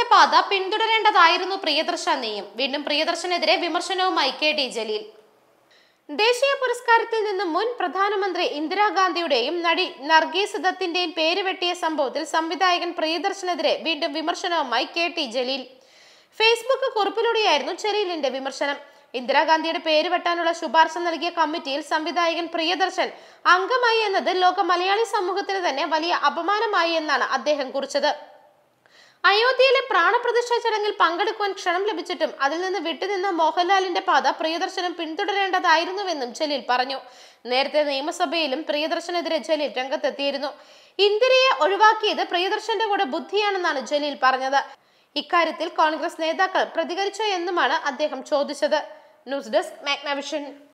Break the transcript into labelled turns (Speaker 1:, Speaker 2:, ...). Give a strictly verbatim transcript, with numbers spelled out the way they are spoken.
Speaker 1: മോഹൻലാലിന്റെ പാത പിന്തുടരേണ്ടതായിരുന്നു പ്രിയദർശനെയും. വീണ്ടും പ്രിയദർശനെതിരെ വിമർശനവുമായി കെ ടി ജലീൽ. ദേശീയ പുരസ്കാരത്തിൽ നിന്ന് മുൻ പ്രധാനമന്ത്രി ഇന്ദിരാഗാന്ധിയുടെയും നടി നർഗീസ് ദത്തിന്റെയും പേര് വെട്ടിയ സംഭവത്തിൽ സംവിധായകൻ പ്രിയദർശനെതിരെ വീണ്ടും വിമർശനവുമായി കെ ടി ജലീൽ. ഫേസ്ബുക്ക് കുറിപ്പിലൂടെയായിരുന്നു ജലീലിന്റെ വിമർശനം. ഇന്ദിരാഗാന്ധിയുടെ പേര് വെട്ടാനുള്ള ശുപാർശ നൽകിയ കമ്മിറ്റിയിൽ സംവിധായകൻ പ്രിയദർശൻ അംഗമായി എന്നത് ലോക മലയാളി സമൂഹത്തിന് തന്നെ വലിയ അപമാനമായി എന്നാണ് അദ്ദേഹം കുറിച്ചത്. അയോധ്യയിലെ പ്രാണപ്രതിഷ്ഠ ചടങ്ങിൽ പങ്കെടുക്കുവാൻ ക്ഷണം ലഭിച്ചിട്ടും അതിൽ നിന്ന് വിട്ടുനിന്ന മോഹൻലാലിന്റെ പാത പ്രിയദർശനം പിന്തുടരേണ്ടതായിരുന്നുവെന്നും ജലീൽ പറഞ്ഞു. നേരത്തെ നിയമസഭയിലും പ്രിയദർശനെതിരെ ജലീൽ രംഗത്തെത്തിയിരുന്നു. ഇന്ദിരയെ ഒഴിവാക്കിയത് പ്രിയദർശന്റെ കൂടെ ബുദ്ധിയാണെന്നാണ് ജലീൽ പറഞ്ഞത്. ഇക്കാര്യത്തിൽ കോൺഗ്രസ് നേതാക്കൾ പ്രതികരിച്ചോ എന്നുമാണ് അദ്ദേഹം ചോദിച്ചത്. News desk Magnavision.